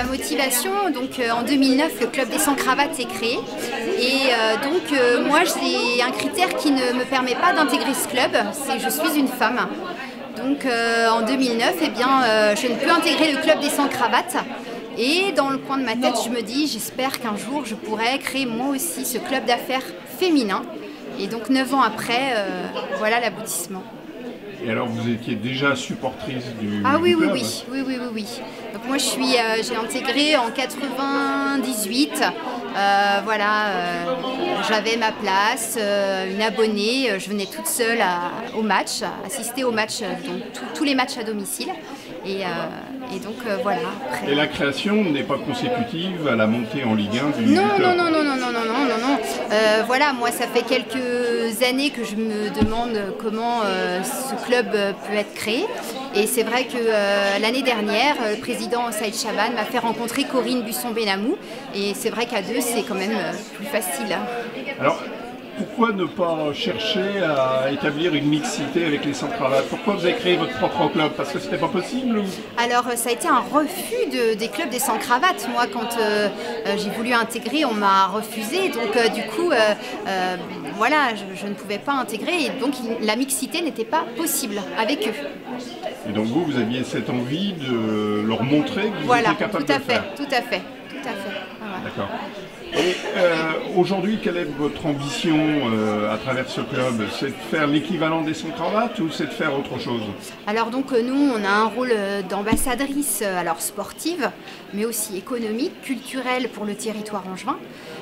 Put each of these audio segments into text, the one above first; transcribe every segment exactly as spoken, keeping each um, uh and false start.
ma motivation, donc euh, en deux mille neuf, le Club des sans cravates est créé. Et euh, donc euh, moi, j'ai un critère qui ne me permet pas d'intégrer ce club, c'est je suis une femme. Donc euh, en deux mille neuf, eh bien, euh, je ne peux intégrer le Club des sans cravates. Et dans le coin de ma tête, je me dis, j'espère qu'un jour, je pourrai créer moi aussi ce club d'affaires féminin. Et donc neuf ans après, euh, voilà l'aboutissement. Et alors vous étiez déjà supportrice du, ah, du oui, club? oui, oui, oui, oui, oui. Donc moi je suis, euh, j'ai intégré en quatre-vingt-dix-huit. Euh, voilà, euh, j'avais ma place, euh, une abonnée. Je venais toute seule à, au match, assister aux matchs, donc tous les matchs à domicile. Et, euh, et donc euh, voilà. Après... Et la création n'est pas consécutive à la montée en Ligue un du, non, du club? Non, non, non, non, non, non, non, non, non. Euh, voilà, moi ça fait quelques années que je me demande comment euh, ce club peut être créé. Et c'est vrai que euh, l'année dernière, le président Saïd Chaban m'a fait rencontrer Corinne Busson-Benamou. Et c'est vrai qu'à deux, c'est quand même euh, plus facile. Alors, pourquoi ne pas chercher à établir une mixité avec les sans cravates? Pourquoi vous avez créé votre propre club? Parce que c'était pas possible ou... Alors ça a été un refus de, des clubs des sans cravates. Moi quand euh, j'ai voulu intégrer, on m'a refusé. Donc euh, du coup, euh, euh, voilà, je, je ne pouvais pas intégrer. Et donc il, la mixité n'était pas possible avec eux. Et donc vous, vous aviez cette envie de leur montrer que vous voilà, étiez capable tout à de le fait, faire? tout à fait, tout à fait. Voilà. D'accord. Et euh, aujourd'hui, quelle est votre ambition euh, à travers ce club? C'est de faire l'équivalent des sans cravates ou c'est de faire autre chose? Alors donc euh, nous, on a un rôle d'ambassadrice, euh, alors sportive, mais aussi économique, culturelle pour le territoire angevin.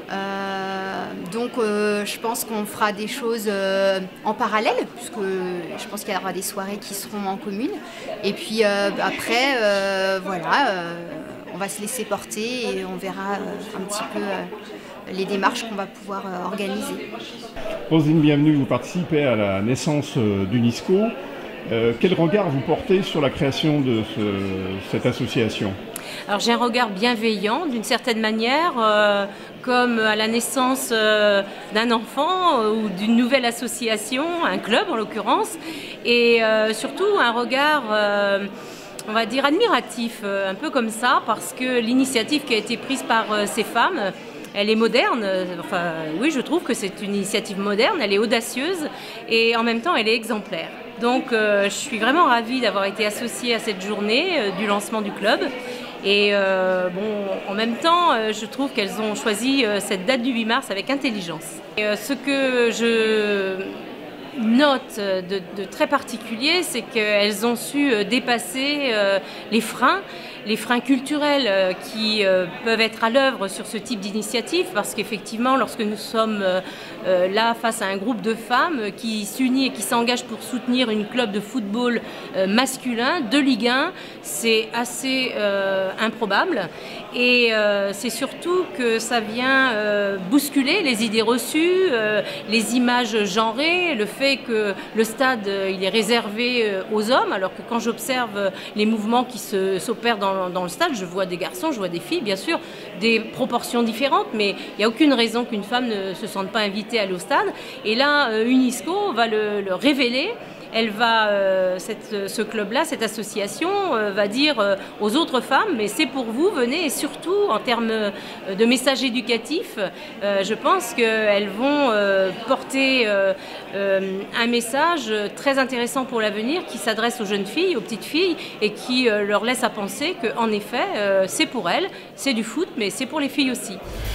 Euh, donc euh, je pense qu'on fera des choses euh, en parallèle, puisque je pense qu'il y aura des soirées qui seront en commune. Et puis euh, après, euh, voilà. Euh, on va se laisser porter et on verra euh, un petit peu euh, les démarches qu'on va pouvoir euh, organiser. Roselyne, bienvenue, vous participez à la naissance euh, d'Unisco. Euh, quel regard vous portez sur la création de ce, cette association? Alors j'ai un regard bienveillant d'une certaine manière, euh, comme à la naissance euh, d'un enfant euh, ou d'une nouvelle association, un club en l'occurrence, et euh, surtout un regard... Euh, on va dire admiratif, un peu comme ça, parce que l'initiative qui a été prise par ces femmes, elle est moderne. Enfin, oui, je trouve que c'est une initiative moderne, elle est audacieuse et en même temps, elle est exemplaire. Donc, euh, je suis vraiment ravie d'avoir été associée à cette journée euh, du lancement du club. Et euh, bon, en même temps, euh, je trouve qu'elles ont choisi euh, cette date du huit mars avec intelligence. Et, euh, ce que je... note de, de très particulier, c'est qu'elles ont su dépasser euh, les freins, les freins culturels euh, qui euh, peuvent être à l'œuvre sur ce type d'initiative, parce qu'effectivement, lorsque nous sommes euh, euh, là face à un groupe de femmes qui s'unit et qui s'engage pour soutenir une club de football euh, masculin de Ligue un, c'est assez euh, improbable. Et euh, c'est surtout que ça vient euh, bousculer les idées reçues, euh, les images genrées, le fait que le stade euh, il est réservé euh, aux hommes, alors que quand j'observe les mouvements qui s'opèrent dans, dans le stade, je vois des garçons, je vois des filles, bien sûr, des proportions différentes, mais il n'y a aucune raison qu'une femme ne se sente pas invitée à aller au stade. Et là, euh, Unisco va le, le révéler. Elle va, euh, cette, ce club-là, cette association, euh, va dire euh, aux autres femmes, mais c'est pour vous, venez, et surtout en termes de message éducatif, euh, je pense qu'elles vont euh, porter euh, euh, un message très intéressant pour l'avenir qui s'adresse aux jeunes filles, aux petites filles, et qui euh, leur laisse à penser qu'en effet, euh, c'est pour elles, c'est du foot, mais c'est pour les filles aussi.